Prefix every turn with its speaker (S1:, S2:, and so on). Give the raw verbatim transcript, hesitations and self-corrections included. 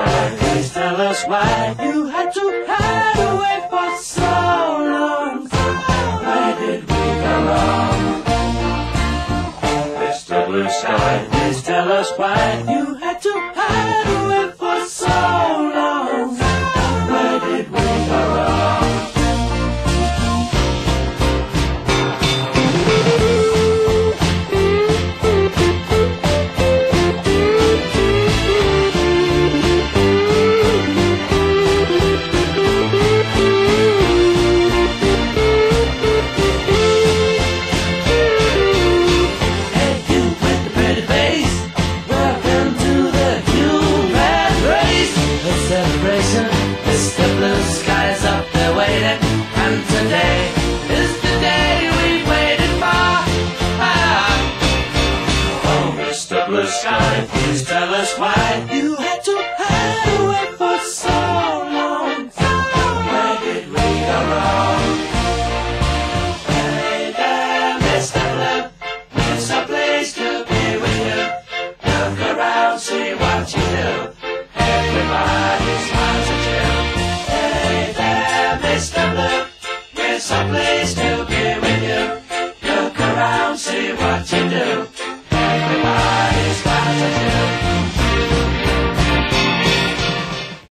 S1: sky, please tell us why you had to hide away for so long. Where did we go wrong? Mister Blue Sky, please tell us why you had to hide away for so long. Where did we go wrong? Mister Blue Sky's up there waiting, and today is the day we've waited for. Ah. Oh, Mister Blue Sky, please tell us why you had to hide away for so long. Where did we go wrong? Hey there, Mister Blue, it's a place to be with you. Look around, see what you do. Everybody smiles at you. Hey there, Mister Blue, it's a place